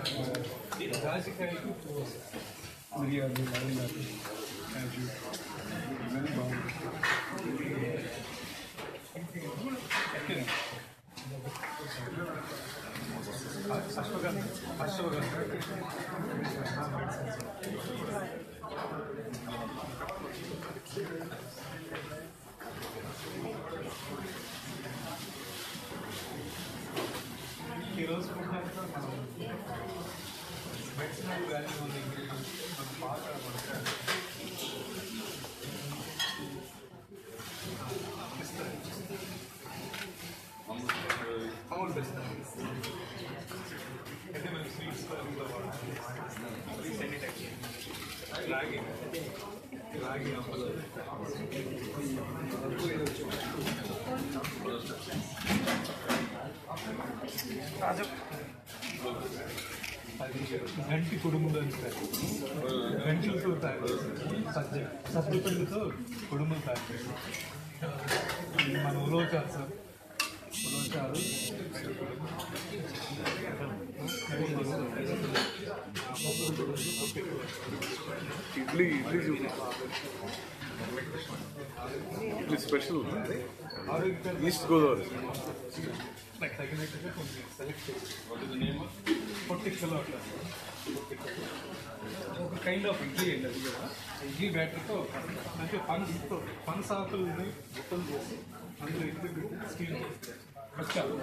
జాజికాయకు బిర్యానీ మరినాకు క్యాజు ఇవన్నీ బాగుంటుంది. ఈరోజు మనం మెడిసినల్ వాల్యూ ఉంది మనం బాగా అమౌంట్ తెస్తాం అయితే మేము స్వీట్స్ రాగి రాగి అప్పలు అది గంటి కుడుములు అంటారు. గంటలతో తయారు సద్దుపిండితో కుడుములు తయారు. మన ulavacharu sir, ulavacharu idli idli special east Godavari నాకు తగినట్టుగా కొంచెం సెలెక్ట్ చేసి పొట్టిక్కలో అంటారు. ఒక కైండ్ ఆఫ్ ఇడ్లీ అండి అది కూడా. ఇడ్లీ బ్యాటర్తో అంటే పనస ఆకులని గుట్టలు చేసి అందులో ఇడ్లీ పెట్టి స్టీల్ వచ్చారు.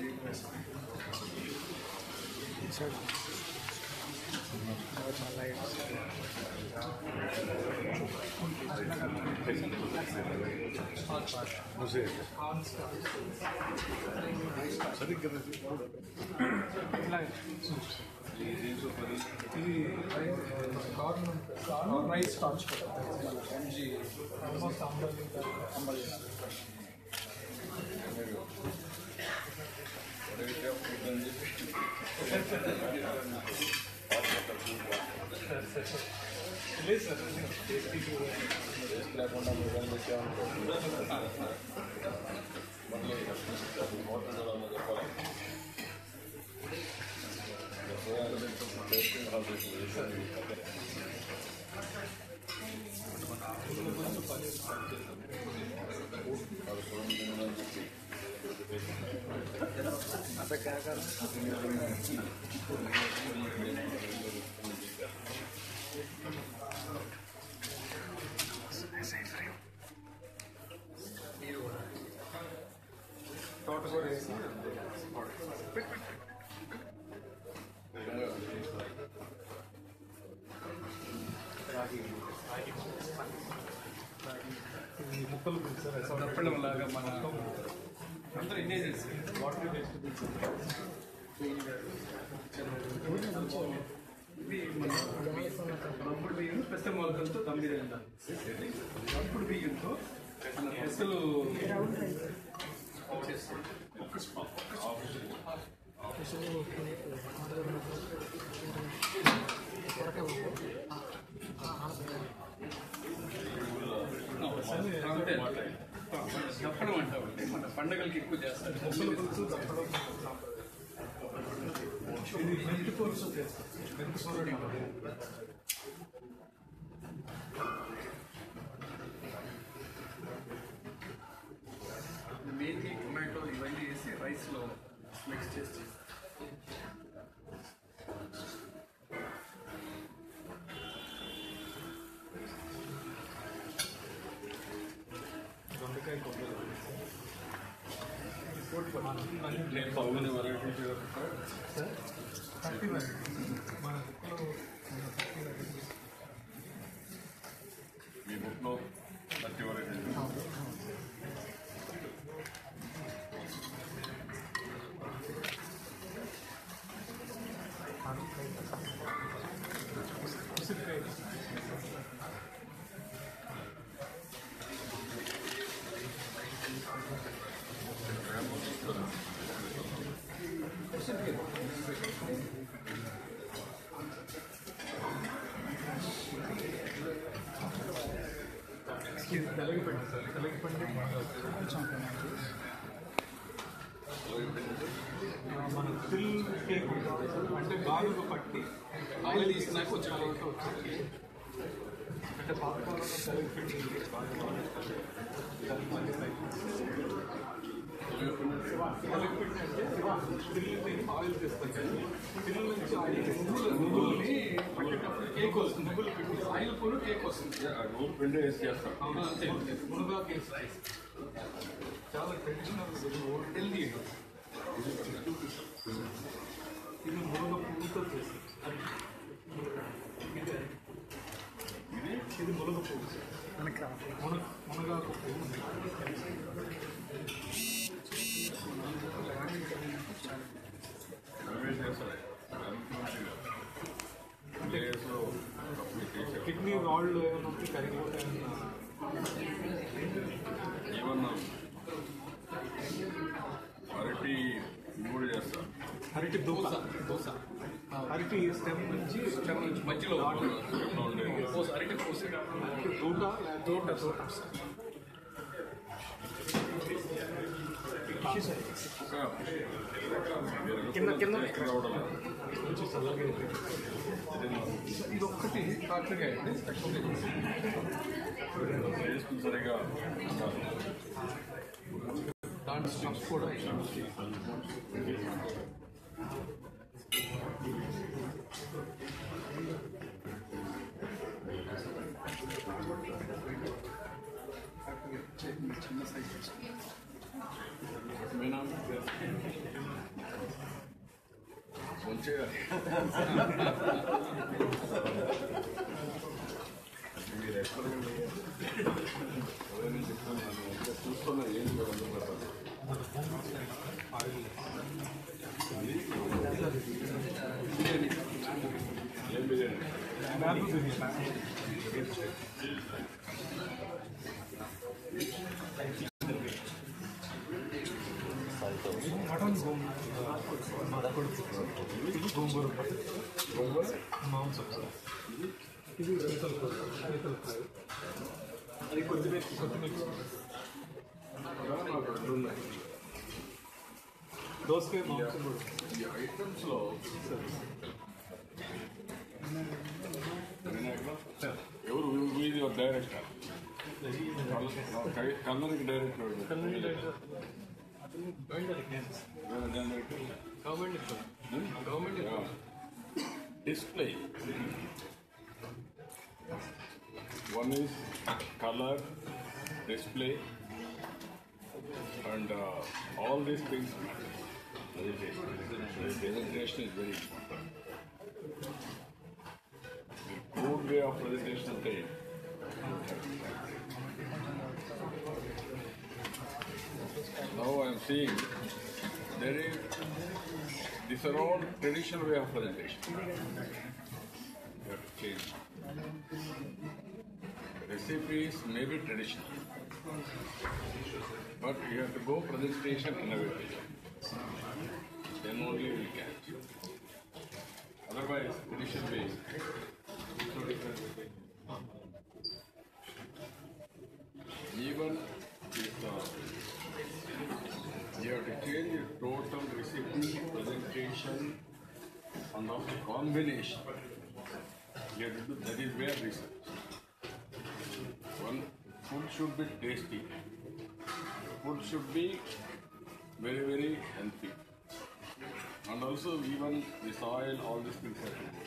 ఇది గవర్నమెంట్ రైస్ స్టార్చ్ ఎంజీ ఆల్మోస్ట్ అంబల్ లేదు సార్ లేకుండా తోటకూర వేసి ముక్కలు సొరపళ్ళం లాగా మన అందరూ ఎంజాయ్ చేసి వాటర్ వెజిటబుల్స్ ఇది మన రంపుడు బియ్యం పెసర మొలకలతో దమ్ బిర్యానీ. రంపుడు బియ్యంతో పెసలు దప్పడం అంటామండి. మన పండుగలకి ఎక్కువ చేస్తారు. మొక్కల పులుసు దప్పడం ఇది మెంతి పులుసు చేస్తారు. మెంతి సూరడి మేతి టొమాటో ఇవన్నీ వేసి రైస్లో మిక్స్ చేసి దొండకాయ కొబ్బరి మన బుక్లో మీ బుక్లో 30 వరకు తెలగపండి సార్, తెలగపండి కొంచెం మన స్టిల్ కేక్ అంటే గానుగ పట్టి ఆయిల్ తీసినాక వచ్చిన అంటే పాతకాలంలో కలిపి ఆయిల్ తీస్తాను స్టిల్ నుంచి ఆయిల్ నువ్వుల్ని పట్టేటప్పుడు కేక్ వస్తుంది నువ్వులు పెట్టి ఆయిల్ కూడా కేక్ వస్తుంది నూనె పిండి వేసి చేస్తాం. అవునా అంతే మునగా కేక్ చాలా ట్రెడిషనల్ హెల్దీ ఇది మునగ పువ్వుతో చేసి ఇది మునగ పువ్వు మునగాకు పువ్వు కిడ్నీ రాళ్ళు ఏమైనా ఉంటే కరిగిపోతాయన్న ఏమన్నా అరటి మూడు చేస్తారు. అరటి దోస అరటి స్టెమ్ నుంచి మధ్యలో అరటి కోసి దూట కింద కొంచెం చల్లగా ఇది ఒక్కటి కాట్లుగా అండి వేసుకుని సరిగా దాంట్లో స్టఫ్ కూడా చిన్న సైజ్ మంచిగా మీరు ఎక్కడ అదే నేను చెప్తాను చూస్తున్నా ఏం అందుబాటు ఏం బిర్యానీ మటన్ ఇది గోంగూర మాంసం ఇది పీతల ఫ్రై అది కొత్తిమీర దోసకాయ మాంసం కూడా ఈ ఐటమ్స్లో ఎవరు మీది డైరెక్టర్ కన్నడికి director display. One is color, display, and all these things. Presentation is very important. The good way of presentation take. Now I am seeing there is these are all traditional way of presentation. You have to change. Recipes may be traditional, but you have to go presentation innovative. Then only we can. Otherwise, tradition based. Even if you have to change the total recipe, presentation, and also combination. You have to do, that is where research. One, food should be tasty. Food should be very, very healthy. And also even the soil, all these things have to go.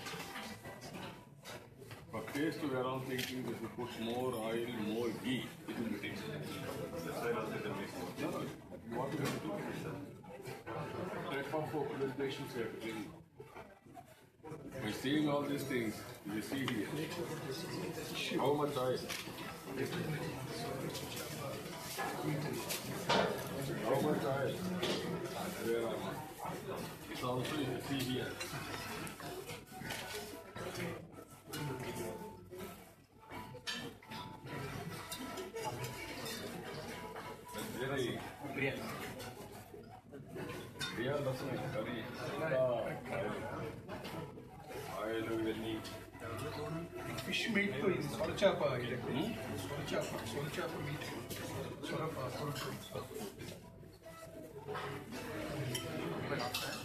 For taste, we are all thinking that we put more oil, more ghee, it will be tasty. No, what we have to do? Type of presentations we have to bring. By seeing all these things, you see here, how much oil, how much oil, where am I? It's also you see here. Very real doesn't curry. Oil ఇవన్నీ fish meat సొరచాప ఇది సొరచాప meat సొరప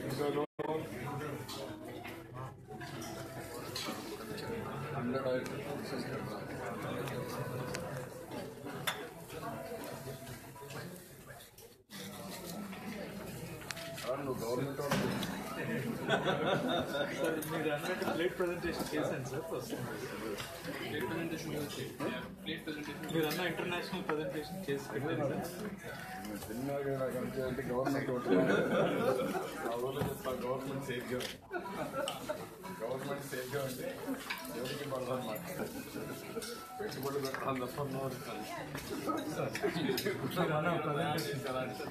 నువ్వు government మీరు అన్నట్టు plate presentation చేశాను sir వస్తుంది. ప్లేట్ ప్రెజెంటేషన్ ప్లేట్ ప్రెజెంటేషన్ మీరు అన్న ఇంటర్నేషనల్ ప్రజెంటేషన్ చేసి పెట్టాను సార్. సినిమాగా నాకు అంటే గవర్నమెంట్ గవర్నమెంట్ సేఫ్గా గవర్నమెంట్ సేఫ్గా అంటే ఎవరికి పడదన్నమాట. పెట్టుబడి పెట్టాలి తప్ప మీరు అన్న ప్రజెంటేషన్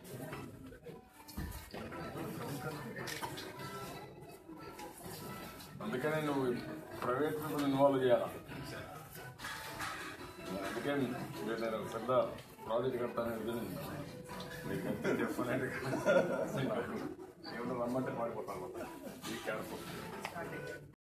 అందుకనే నువ్వు ప్రైవేట్ పీపుల్ ఇన్వాల్వ్ చేయాలి. అందుకే మీరు నేను ఒక పెద్ద ప్రాజెక్ట్ కడతాను మీకు డెఫినెట్గా ఏమన్నా రమ్మంటే పాడిపోతాను ఈ క్యాన్సర్